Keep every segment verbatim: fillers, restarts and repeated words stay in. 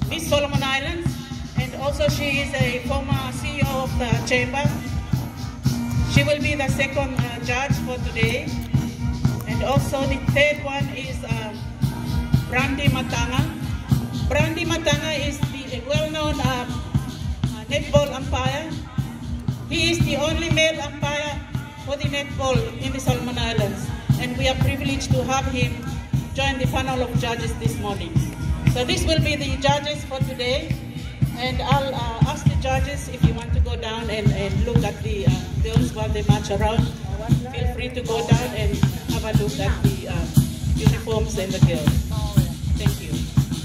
Miss Solomon Islands, and also she is a former C E O of the chamber. She will be the second uh, judge for today. And also the third one is uh, Brandy Matanga. Brandy Matanga is the well-known uh, uh, netball umpire. He is the only male umpire for the netball in the Solomon Islands. And we are privileged to have him join the panel of judges this morning. So this will be the judges for today. And I'll uh, ask the judges if you want to go down and, and look at the uh, girls while they march around. Feel free to go down and have a look at the uh, uniforms and the girls. Thank you.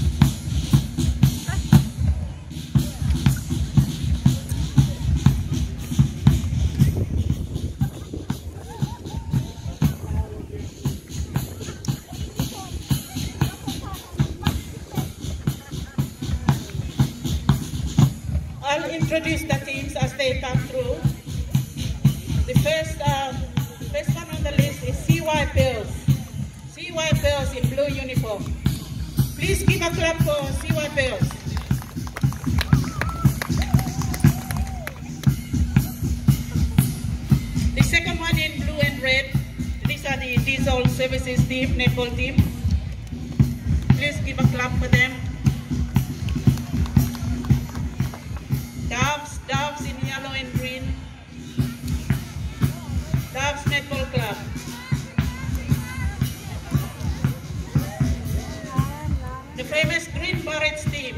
I'll introduce the teams as they come through. The first, uh, the first one on the list is C Y Pearls. C Y Pearls in blue uniform. Please give a clap for C Y Pearls. The second one in blue and red. These are the Diesel Services team, netball team. Please give a clap for them. Doves, Doves in yellow and green. Doves Netball Club. The famous Green Barretts team.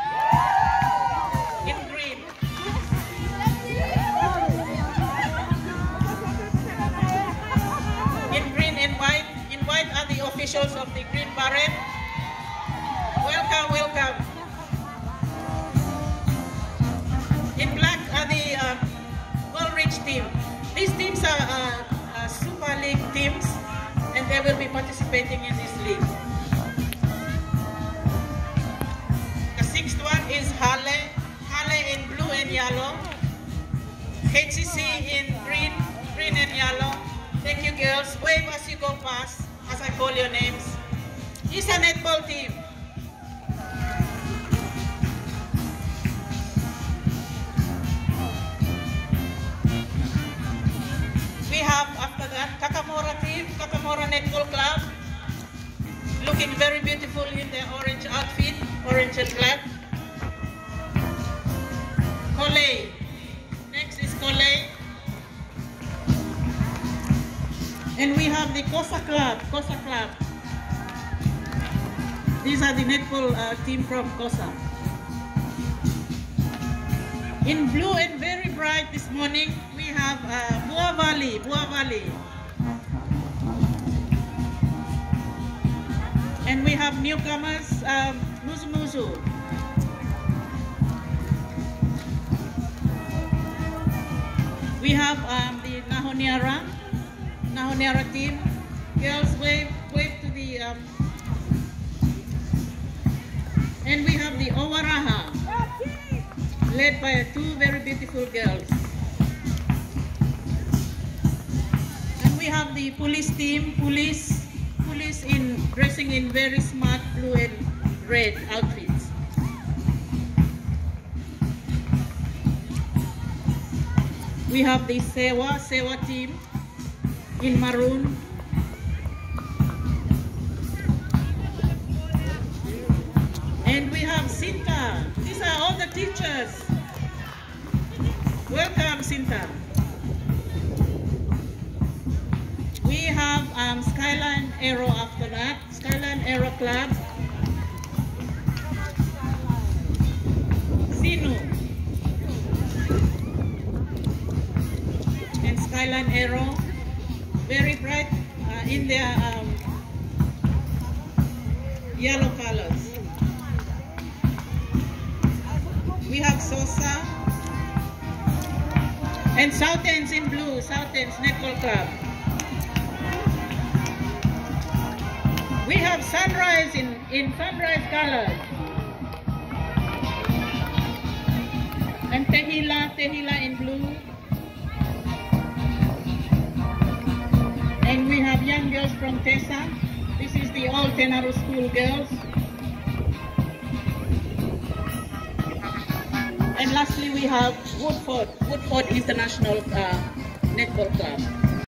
In green. In green and white. In white are the officials of the Green Barrett. Welcome, welcome. In black are the uh, Woolwich team. These teams are uh, uh, Super League teams, and they will be participating in this league. The sixth one is Halle. Halle in blue and yellow. H C C in green, green and yellow. Thank you, girls. Wave as you go past, as I call your names. It's a netball team. We have, after that, Kakamora team, Kakamora Netball Club, looking very beautiful in their orange outfit, orange and black. Kolei, next is Kolei. And we have the Kosa Club, Kosa Club. These are the netball uh, team from Kosa. In blue and very bright this morning, we have uh, Bua Valley, Bua Valley. And we have newcomers, um, Muzu Muzu. We have um, the Nahoniara, Nahoniara team. Girls, wave, wave to the, um, and we have the Owaraha, led by two very beautiful girls. And we have the police team, police, police in dressing in very smart blue and red outfits. We have the Sewa, Sewa team in maroon. And we have Sinta. These are all the teachers. Welcome, Sinta. We have um, Skyline Aero after that. Skyline Aero Club. Sinu. And Skyline Aero. Very bright uh, in their um, yellow colors. We have Sosa. And South Ends in blue, South Ends Netball Club. We have Sunrise in, in sunrise colors. And Tehila, Tehila in blue. And we have young girls from Tessa. This is the old Tenaru School girls. lastly, we have Woodford, Woodford International uh, Netball Club.